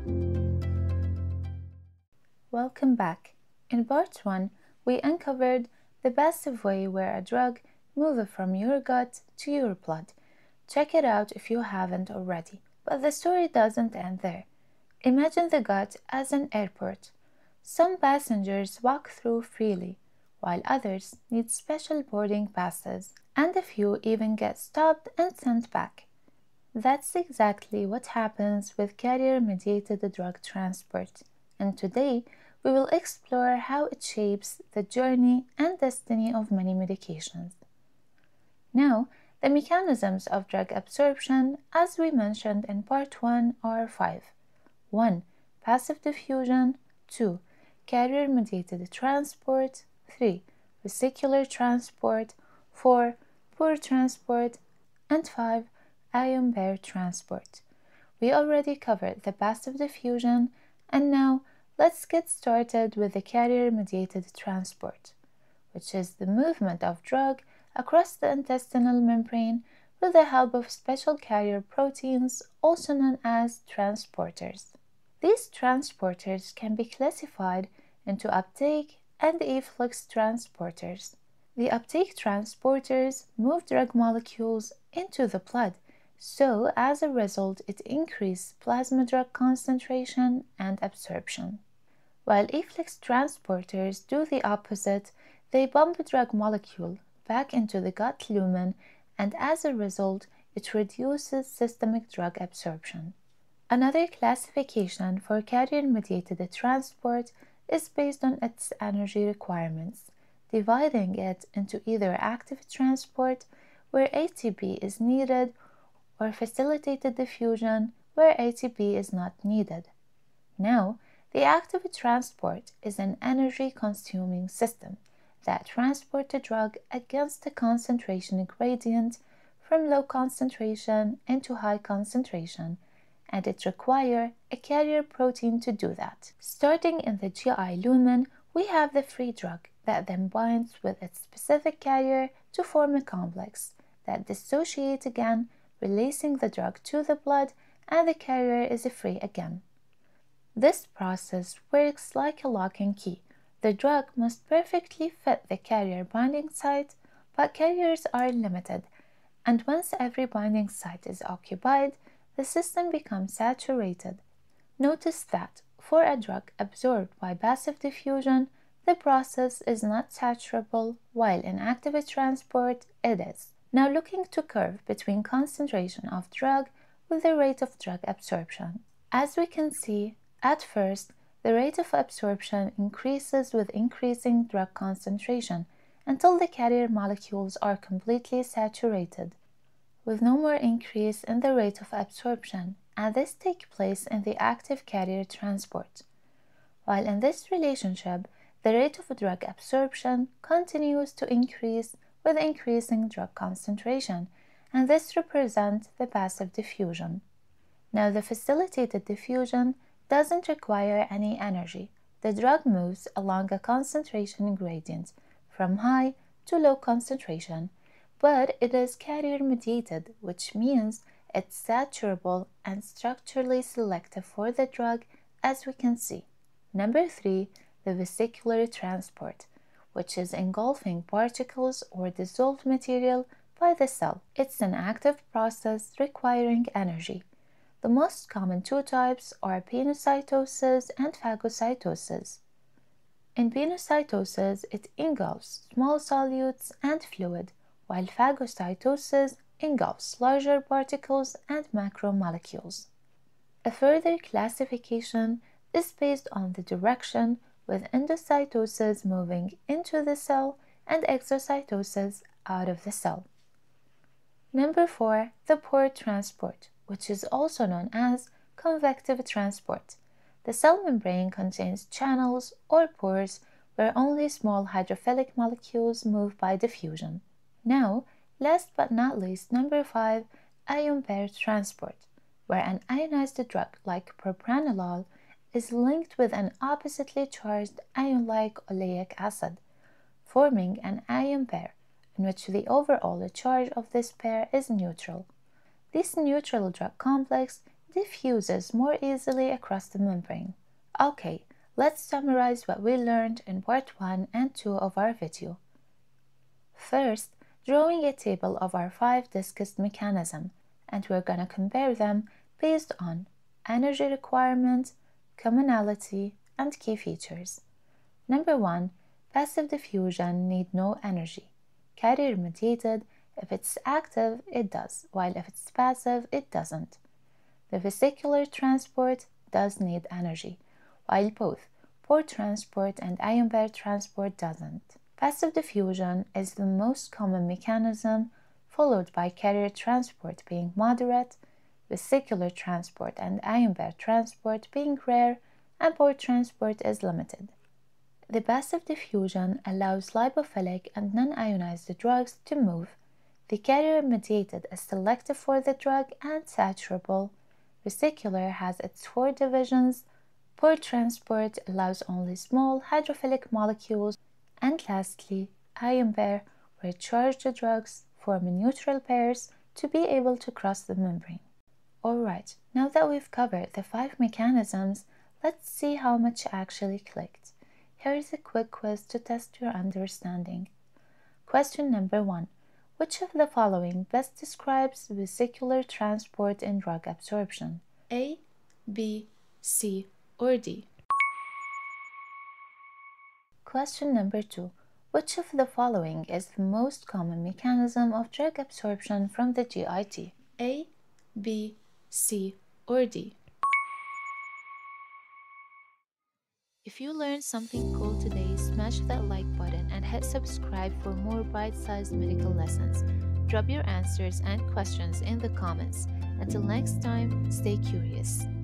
Welcome back. In part 1, we uncovered the passive way where a drug moves from your gut to your blood. Check it out if you haven't already. But the story doesn't end there. Imagine the gut as an airport. Some passengers walk through freely, while others need special boarding passes, and a few even get stopped and sent back. That's exactly what happens with carrier-mediated drug transport, and today we will explore how it shapes the journey and destiny of many medications. Now, the mechanisms of drug absorption, as we mentioned in part 1, are 5. 1. Passive diffusion. 2. Carrier-mediated transport. 3. Vesicular transport. 4. Pore transport. And 5. Ion pair transport. We already covered the passive diffusion, and now let's get started with the carrier-mediated transport, which is the movement of drug across the intestinal membrane with the help of special carrier proteins, also known as transporters. These transporters can be classified into uptake and efflux transporters. The uptake transporters move drug molecules into the blood, so as a result it increases plasma drug concentration and absorption. While efflux transporters do the opposite, they bump a drug molecule back into the gut lumen, and as a result, it reduces systemic drug absorption. Another classification for carrier-mediated transport is based on its energy requirements, dividing it into either active transport, where ATP is needed, or facilitated diffusion, where ATP is not needed. Now, the active transport is an energy-consuming system that transports a drug against a concentration gradient from low concentration into high concentration, and it requires a carrier protein to do that. Starting in the GI lumen, we have the free drug that then binds with its specific carrier to form a complex that dissociates again, releasing the drug to the blood, and the carrier is free again. This process works like a lock and key. The drug must perfectly fit the carrier binding site, but carriers are limited, and once every binding site is occupied, the system becomes saturated. Notice that for a drug absorbed by passive diffusion, the process is not saturable, while in active transport it is. Now looking to curve between concentration of drug with the rate of drug absorption. As we can see, at first, the rate of absorption increases with increasing drug concentration until the carrier molecules are completely saturated, with no more increase in the rate of absorption, and this takes place in the active carrier transport. While in this relationship, the rate of drug absorption continues to increase with increasing drug concentration, and this represents the passive diffusion. Now, the facilitated diffusion doesn't require any energy. The drug moves along a concentration gradient from high to low concentration, but it is carrier-mediated, which means it's saturable and structurally selective for the drug, as we can see. Number 3, the vesicular transport, which is engulfing particles or dissolved material by the cell. It's an active process requiring energy. The most common two types are penocytosis and phagocytosis. In penocytosis, it engulfs small solutes and fluid, while phagocytosis engulfs larger particles and macromolecules. A further classification is based on the direction, with endocytosis moving into the cell and exocytosis out of the cell. Number 4, the pore transport, which is also known as convective transport. The cell membrane contains channels or pores where only small hydrophilic molecules move by diffusion. Now, last but not least, number 5, ion pair transport, where an ionized drug like propranolol is linked with an oppositely charged ion-like oleic acid, forming an ion pair in which the overall charge of this pair is neutral. This neutral drug complex diffuses more easily across the membrane. Okay, let's summarize what we learned in part 1 and 2 of our video. First, drawing a table of our 5 discussed mechanisms, and we're gonna compare them based on energy requirement, commonality, and key features. Number 1, passive diffusion need no energy. Carrier-mediated, if it's active, it does, while if it's passive, it doesn't. The vesicular transport does need energy, while both pore transport and ion pair transport doesn't. Passive diffusion is the most common mechanism, followed by carrier transport being moderate, vesicular transport and ion pair transport being rare, and pore transport is limited. The passive diffusion allows lipophilic and non-ionized drugs to move. The carrier-mediated is selective for the drug and saturable. Vesicular has its 4 divisions. Pore transport allows only small hydrophilic molecules. And lastly, ion pair, where charged drugs form neutral pairs to be able to cross the membrane. Alright, now that we've covered the 5 mechanisms, let's see how much actually clicked. Here's a quick quiz to test your understanding. Question number 1. Which of the following best describes vesicular transport in drug absorption? A, B, C, or D? Question number 2. Which of the following is the most common mechanism of drug absorption from the GIT? A, B, C, or D? If you learned something cool today, smash that like button and hit subscribe for more bite-sized medical lessons. Drop your answers and questions in the comments. Until next time, stay curious.